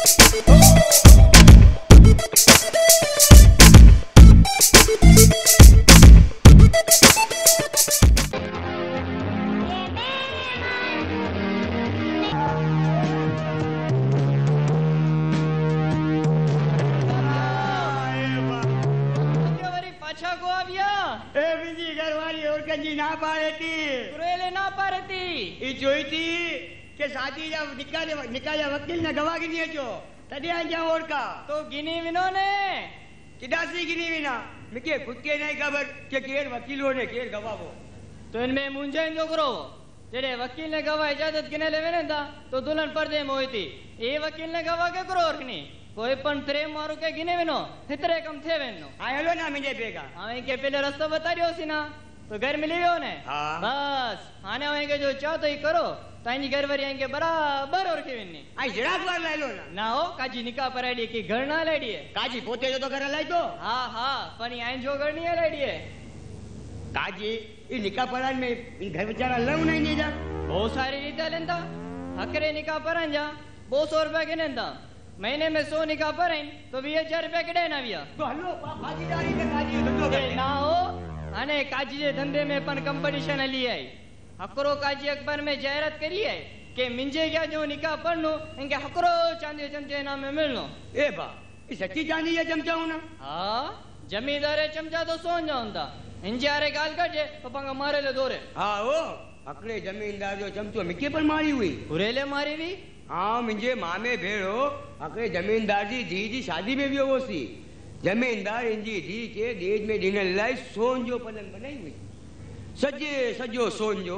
निकाया वकील ने गवाह गिनी जो तदे आ जा और का तो गिनी विनो ने किदासी गिनी विना मिके खुद के नहीं खबर के केर वकीलो ने केर गवाहो तो इनमें मुंजे जो करो जेडे वकील ने गवाह इजाजत गिने लेवे ने ता तो दुल्हन पर्दे में होई थी ए वकील ने गवाह के करो और नहीं कोई पण प्रेम मारू के गिने विनो इतरे कम थे वेनो आयलो ना मिने बेगा हां के पहले रास्ता बता दियो सी ना तो घर मिली हो ने बस आने होए के जो चाहो तो ही करो तानी घरवारी आएंगे बराबर और के विन्नी आई जरा बार ले लो ना ना हो काजी निकाह पराडी की घर ना लेडी है काजी पोते जो तो घर लाई तो हां हां पण आई जो घर नहीं लेडी है काजी ई निकाह परान में इन घर बेचारा लव नहीं जा बहुत सारी रीता लेंदा हकरे निकाह परान जा 200 रुपया के नेंदा महीने में 100 निकाह पराइन तो 20000 रुपया केडे ना विया तो हलो भागीदारी में काजी धंधो करे ना हो अने काजी जे धंधे में पण कंपटीशन हली आई हकरो काजी अखबार में जाहिरात करी है कि मिंजे क्या जो निकाह पढ़नो इनके हकरो चांदी चमचे नाम में मिलनो ए बा ई सच्ची चांदी ये चमचा हूं ना हां जमींदारे चमचा तो सोन जाऊंदा इंजारे गाल कटे तो पंगा मारे ले दोरे हां ओ अकले जमींदार जो चमचो मिके पर मारी हुई उरेले मारी हुई हां मुझे मामे भेड़ो अकले जमींदार जी शादी में भी हो सी जमींदार इंजी धी के देज में डिनर लाई सोन जो पलंग बनाई हुई सजे सजो सोन जो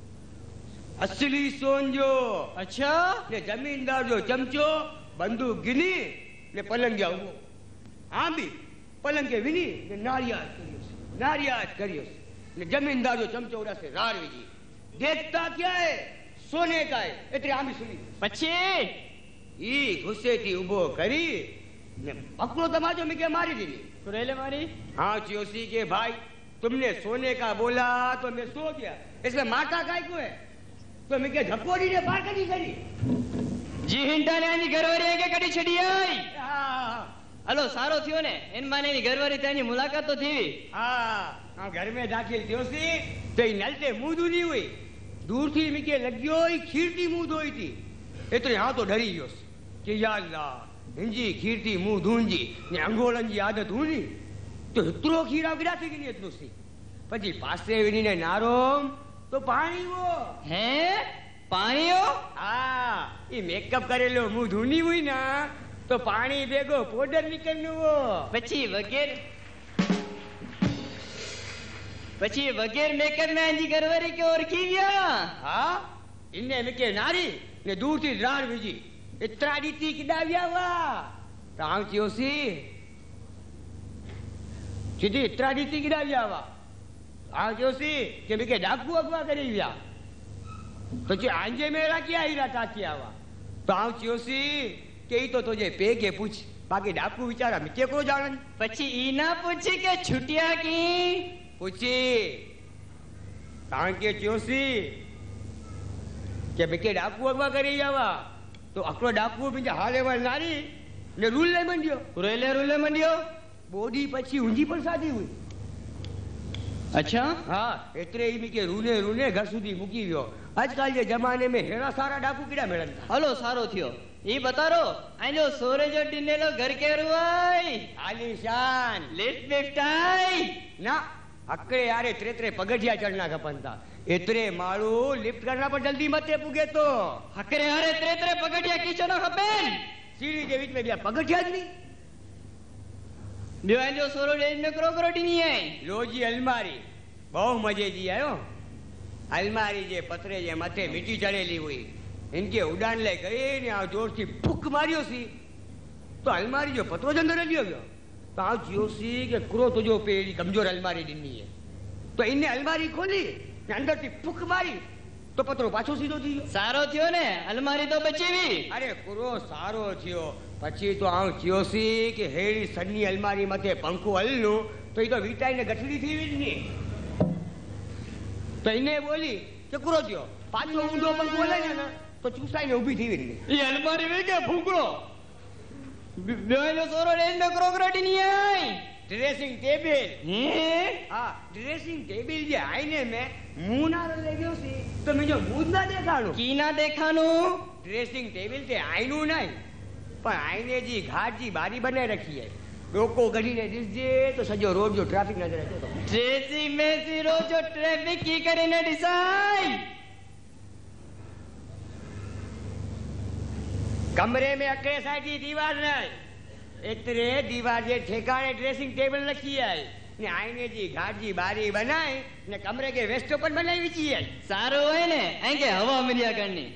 असली सोन जो अच्छा ने जमींदार जो चमचो बंदूक गिनी ने पलंग जाओ हाँ भी पलंग के विनी ने नारियात करियो ने जमींदार जो चमचो उड़ा से रार विजी देखता क्या है सोने का है इतने आमी सुनी पछे ई गुस्से थी उबो करी ने पकड़ो तमाचो मिके मारी दी कुरेले मारी हाँ चियोसी के भाई तुमने सोने का बोला तो मैं सो गया इसमें माता काय को है तो मैं क्या झकोरी ने पार करी करी जी हिंटा ने आनी घरवारी के कडी छडी आई हेलो सारो थियो ने इन माने ની ઘરવારી તેની મુલાકાત તો થીવી हां घर में दाखिल थियो सी तो नलते मुंह दूरी हुई दूर थी मिके लग्यो ही खीरती मुंह धोई थी एतरे हां तो डरी गयो कि या अल्लाह इंजी खीरती मुंह धूंजी ने अंगोलन जी आदत हुनी तो इतरो खीरा गिरा थी कि इतनो सी પછી પાસે વિનીને નારોમ તો પાણી वो હે પાણી हो હા ઈ મેકઅપ કરેલો મું ધૂની હોય ના તો પાણી ભેગો પાવડર નીકળનું वो પછી વગેર મેકઅપ में आंजी घरवारी के ओरखी गया હા ઇને મેકે નારી ને દૂર થી રાણ બીજી इतरा दीती किडाव्या वा तांग चियोसी सीधी इतरा दीती किडाव्या वा आ चियोसी के बिके डाकू अगवा करीव्या तो जे आंजे मेरा क्या हीरा ताकिया वा तांग चियोसी के तो तुझे पे के पूछ बाकी डाकू विचारा मिके को जाणन પછી ઈ ना पूछी के छुटिया की पूछी तांग के चियोसी के बिके डाकू अगवा करीव्या वा तो अकड़ो डाकू मुझे हाले वाल नारी ने रूले मंडियो रूले मंडियो बोडी पछी ऊंजी पर शादी हुई अच्छा हाँ एतरे ही के रूने रूने घर सुधी मुकी गयो आजकल के जमाने में हेरा सारा डाकू किड़ा मिलन हलो सारो थियो ई बता रो आजो सोरे जो डिनेलो घर के रुआई आलीशान लिफ्ट आई ना अकड़े यारे त्रे पगठिया चढ़ना खपन था एतरे मालू लिफ्ट करना पर जल्दी मते पुगे तो हकरे अरे त्रे पगठिया किचनो खपेन सीढ़ी के बीच में बिया पगठिया ज नहीं बियो आजो सोरो रेंज में क्रोकरोटी नहीं है लो जी अलमारी बहु मजे जी आयो अलमारी जे पत्रे जे मथे मिट्टी चढ़ेली हुई इनके उड़ान ले गए ने आ जोर से फूक मारियो सी तो अलमारी जो पत्रो ज अंदर लियो गयो तो आ जियो सी के क्रो तो जो पेड़ी कमजोर अलमारी दिनी है तो इन्ने अलमारी खोली अंदर थी फूक मारी तो पत्रो पाछो सीधो थी सारो थियो ने अलमारी तो बचीवी अरे कुरो सारो थियो પછી તો આવ ચિયોસી કે હેડી સન્ની અલમારી મથે પંખો હલનો તો ઈ તો વિટાઈને ગઠડી થીવી જ ની તો એને બોલી કે કુરો થયો પાછો ઊંધો પંખો હલે ને તો ચૂસાઈને ઊભી થીવી જ ની ઈ અલમારી વે કે ભૂંગળો ब्योलो सोरो रेंज में क्रोकरोटी नहीं आई ड्रेसिंग टेबल हैं हाँ ड्रेसिंग टेबल जे आईने में मुंह ना लग्यो सी तो मुझे मुंह ना देखाणो की ना देखानु ड्रेसिंग टेबल ते आईनू नहीं पर आईने जी घाट जी बारी बनाए रखी है रोको गढ़ी ने दिसजे तो सजो रोड जो ट्रैफिक नजर अचे तो जेसी में सिरो जो ट्रैफिक की करे ने डिसाई कमरे में अकड़े साइड की दीवार नहीं एतरे दीवार जे ठेकाने ड्रेसिंग टेबल रखी है ने आईने जी घाट जी बारी बनाए ने कमरे के वेस्ट ओपन बनाई विची है सारो है ने एंगे हवा मिलिया करनी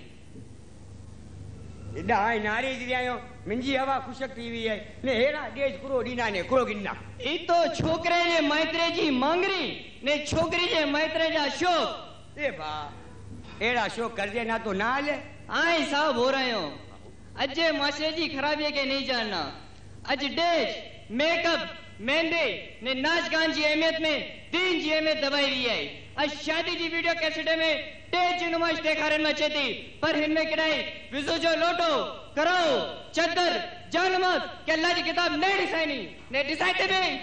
एडा आई नारी जी आयो मिंजी हवा खुशक थी हुई है ने हेरा देश कुरो दीना ने कुरो गिन्ना ई तो छोकरे जे मैत्रे जी मांगरी ने छोकरी जे मैत्रे जा शौक ए बा एड़ा शौक करजे ना तो ना ले आई साहब हो रहे हो अजय माशरे जी खराबी के नहीं जानना अज डेज मेकअप मेहंदी ने नाच गान जी अहमियत में दीन जी अहमियत दबाई हुई है आज शादी जी वीडियो कैसेट में तेज नुमाइश देखारन में चेती पर हिनमें किराए विजो जो लोटो कराओ चद्दर जानमत के अल्लाह की किताब नहीं डिसाइनी ने डिसाइड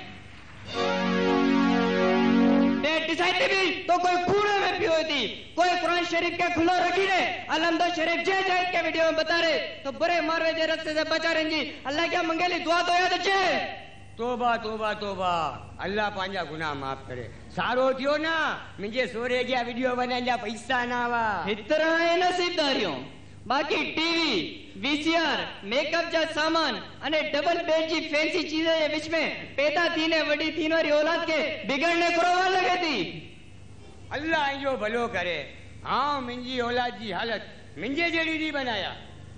भी तो कोई कूड़े में भी होती कोई कुरान शरीफ के खुला रखी ने अलहमद शरीफ जय जायद के वीडियो में बता रहे तो बुरे मारवे जे रस्ते से बचा रहे जी अल्लाह क्या मंगेली दुआ तो याद अच्छे तोबा तोबा तोबा अल्लाह पांजा गुनाह माफ करे सारो थियो ना मुझे सोरे गया वीडियो बनाने जा पैसा ना वा इतना है नसीबदारियों बाकी टीवी वीसीआर मेकअप जा सामान अने डबल बेड जी फैंसी चीजें ये बीच में पैदा थी ने वडी थी वाली औलाद के बिगड़ने करोवा लगे थी अल्लाह जो भलो करे हाँ मुंजी औलाद जी हालत मुंजे जेड़ी दी बनाया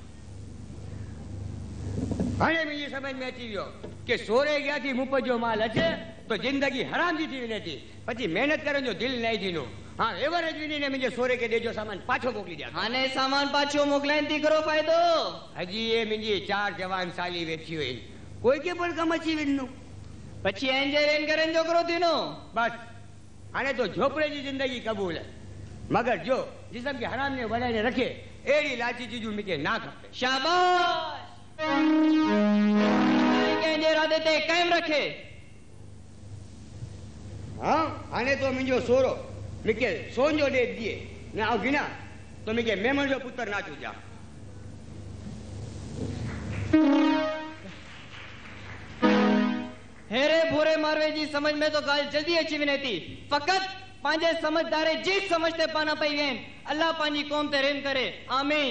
हाणे मुझे समझ में अची वियो के सोरे गया थी मुंह जो माल अचे तो जिंदगी हराम जी थी वने थी पछी मेहनत करन जो दिल नहीं थीनो हाँ एवरेज विनी ने मुझे सोरे के देजो सामान पाछो मोकली दिया हाने सामान पाछो मोकलाइन थी करो फायदो हजी ये मुझी 4 जवान साली वेठी हुई कोई के पण कम अची विन्नु पछी एंजर करन जो करो थीनो बस हाने तो झोपड़े जी जिंदगी कबूल है मगर जो जिस्म के हराम ने बनाने रखे एड़ी लाची चीजू मुझे ना खपे शाबाश के इरादे ते कायम रखे हाँ हाने तो मुझो सोरो मिके सोन जो दे दिए ने आओ गिना तो मिके मेमन जो पुत्र ना चूजा हेरे भोरे मारवे जी समझ में तो गाल जल्दी अची वने थी फकत पांजे समझदारे जीत समझते पाना पई वेन अल्लाह पांजी कौम ते रहम करे आमीन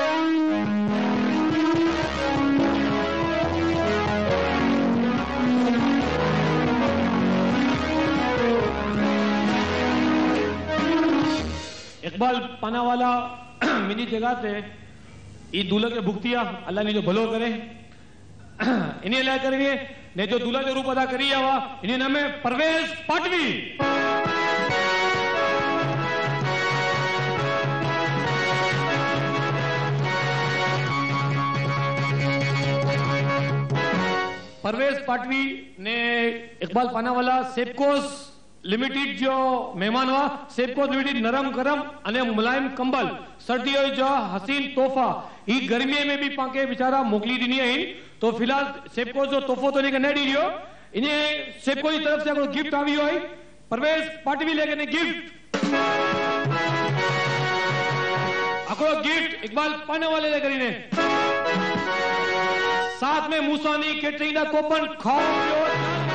इकबाल पानावाला मिनी जगह थे ई दूल्हे के भुगतिया अल्लाह ने जो भलो करे इन्हें ला करिए ने जो दूल्हा जो रूप अदा करी आवा इन्हें नाम है परवेज पाटवी परवेज पाटवी ने इकबाल पानावाला सेपकोस लिमिटेड जो मेहमान हुआ सेपकोस लिमिटेड नरम गरम अने मुलायम कंबल सर्दियों जो हसीन तोहफा ई गर्मी में भी पाके बेचारा मोकली दी है तो फिलहाल सेपकोस जो तोहफो तो लेके नहीं दियो इन्हें सेपको की तरफ से कोई गिफ्ट आई हुई परवेज पाटवी लेके ने गिफ्ट अकड़ो गिफ्ट इकबाल पाने वाले लेकर इन्हें साथ में मूसानी केटरिंग का कोपन खाओ